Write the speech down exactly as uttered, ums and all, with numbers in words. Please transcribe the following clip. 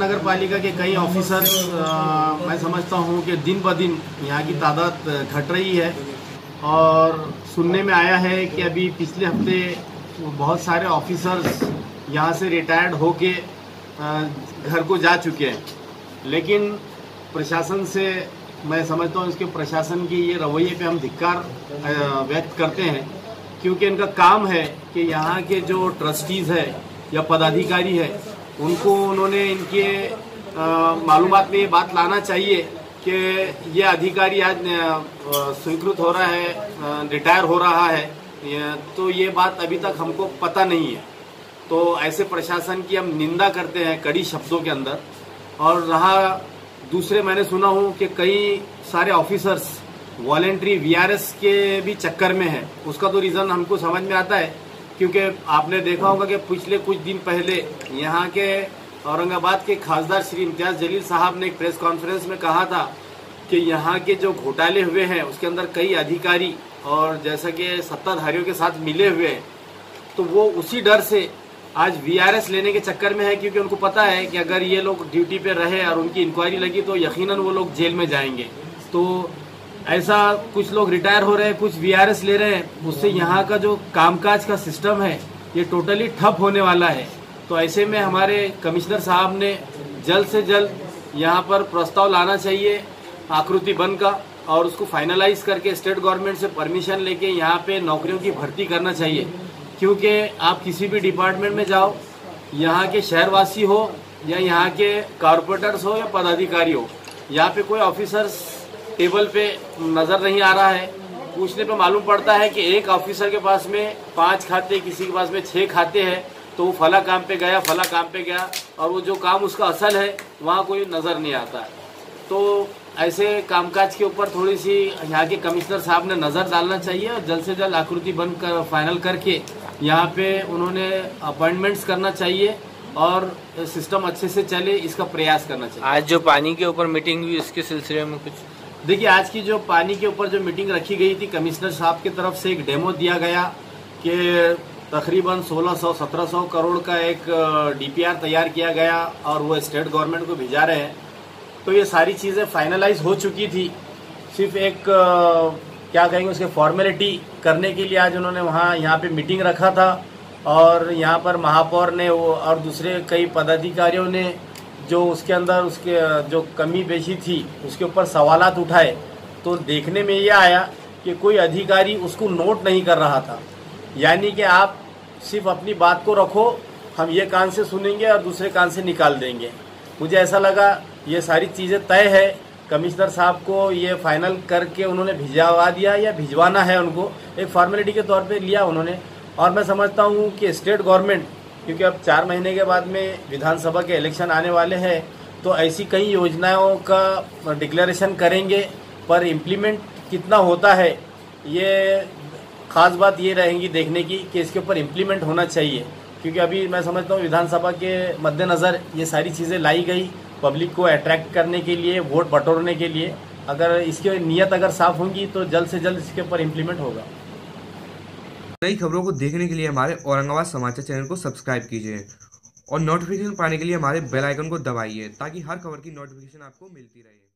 महानगर पालिका के कई ऑफिसर्स मैं समझता हूं कि दिन ब दिन यहाँ की तादाद घट रही है और सुनने में आया है कि अभी पिछले हफ्ते बहुत सारे ऑफिसर्स यहाँ से रिटायर्ड होके घर को जा चुके हैं। लेकिन प्रशासन से मैं समझता हूँ इसके प्रशासन की ये रवैये पे हम धिक्कार व्यक्त करते हैं, क्योंकि इनका काम है कि यहाँ के जो ट्रस्टीज़ है या पदाधिकारी है उनको उन्होंने इनके मालूमात में ये बात लाना चाहिए कि ये अधिकारी आज स्वीकृत हो रहा है, रिटायर हो रहा है, तो ये बात अभी तक हमको पता नहीं है। तो ऐसे प्रशासन की हम निंदा करते हैं कड़ी शब्दों के अंदर। और रहा दूसरे, मैंने सुना हूँ कि कई सारे ऑफिसर्स वॉलेंट्री वीआरएस के भी चक्कर में है। उसका तो रीज़न हमको समझ में आता है, क्योंकि आपने देखा होगा कि पिछले कुछ दिन पहले यहाँ के औरंगाबाद के खासदार श्री इम्तियाज जलील साहब ने एक प्रेस कॉन्फ्रेंस में कहा था कि यहाँ के जो घोटाले हुए हैं उसके अंदर कई अधिकारी और जैसा कि सत्ताधारियों के साथ मिले हुए हैं, तो वो उसी डर से आज वीआरएस लेने के चक्कर में है, क्योंकि उनको पता है कि अगर ये लोग ड्यूटी पे रहे और उनकी इंक्वायरी लगी तो यकीनन वो लोग जेल में जाएंगे। तो ऐसा कुछ लोग रिटायर हो रहे हैं, कुछ वीआरएस ले रहे हैं, उससे यहाँ का जो कामकाज का सिस्टम है ये टोटली ठप होने वाला है। तो ऐसे में हमारे कमिश्नर साहब ने जल्द से जल्द यहाँ पर प्रस्ताव लाना चाहिए आकृति वन का, और उसको फाइनलाइज करके स्टेट गवर्नमेंट से परमिशन लेके यहाँ पे नौकरियों की भर्ती करना चाहिए। क्योंकि आप किसी भी डिपार्टमेंट में जाओ, यहाँ के शहरवासी हो या यहाँ के कारपोरेटर्स हो या पदाधिकारी हो, यहाँ पे कोई ऑफिसर्स टेबल पे नजर नहीं आ रहा है। पूछने पे मालूम पड़ता है कि एक ऑफिसर के पास में पांच खाते, किसी के पास में छह खाते हैं, तो वो फला काम पे गया, फला काम पे गया, और वो जो काम उसका असल है वहाँ कोई नजर नहीं आता है। तो ऐसे कामकाज के ऊपर थोड़ी सी यहाँ के कमिश्नर साहब ने नजर डालना चाहिए और जल्द से जल्द आकृति बन कर फाइनल करके यहाँ पे उन्होंने अपॉइंटमेंट्स करना चाहिए और सिस्टम अच्छे से चले, इसका प्रयास करना चाहिए। आज जो पानी के ऊपर मीटिंग हुई उसके सिलसिले में कुछ देखिए, आज की जो पानी के ऊपर जो मीटिंग रखी गई थी, कमिश्नर साहब की तरफ से एक डेमो दिया गया कि तकरीबन सोलह सौ सत्रह सौ करोड़ का एक डीपीआर तैयार किया गया और वो स्टेट गवर्नमेंट को भिजा रहे हैं। तो ये सारी चीज़ें फाइनलाइज हो चुकी थी, सिर्फ एक क्या कहेंगे उसके फॉर्मेलिटी करने के लिए आज उन्होंने वहाँ यहाँ पे मीटिंग रखा था। और यहाँ पर महापौर ने वो और दूसरे कई पदाधिकारियों ने जो उसके अंदर उसके जो कमी बेशी थी उसके ऊपर सवालात उठाए, तो देखने में ये आया कि कोई अधिकारी उसको नोट नहीं कर रहा था। यानी कि आप सिर्फ अपनी बात को रखो, हम ये कान से सुनेंगे और दूसरे कान से निकाल देंगे। मुझे ऐसा लगा ये सारी चीज़ें तय है, कमिश्नर साहब को ये फाइनल करके उन्होंने भिजवा दिया या भिजवाना है उनको, एक फॉर्मेलिटी के तौर पे लिया उन्होंने। और मैं समझता हूँ कि स्टेट गवर्नमेंट, क्योंकि अब चार महीने के बाद में विधानसभा के इलेक्शन आने वाले हैं, तो ऐसी कई योजनाओं का डिक्लेरेशन करेंगे, पर इम्प्लीमेंट कितना होता है ये खास बात ये रहेगी देखने की कि इसके ऊपर इम्प्लीमेंट होना चाहिए। क्योंकि अभी मैं समझता हूँ विधानसभा के मद्देनज़र ये सारी चीज़ें लाई गई पब्लिक को अट्रैक्ट करने के लिए, वोट बटोरने के लिए। अगर इसकी नीयत अगर साफ होगी तो जल्द से जल्द इसके ऊपर इम्प्लीमेंट होगा। नई खबरों को देखने के लिए हमारे औरंगाबाद समाचार चैनल को सब्सक्राइब कीजिए और नोटिफिकेशन पाने के लिए हमारे बेल आइकन को दबाइए, ताकि हर खबर की नोटिफिकेशन आपको मिलती रहे।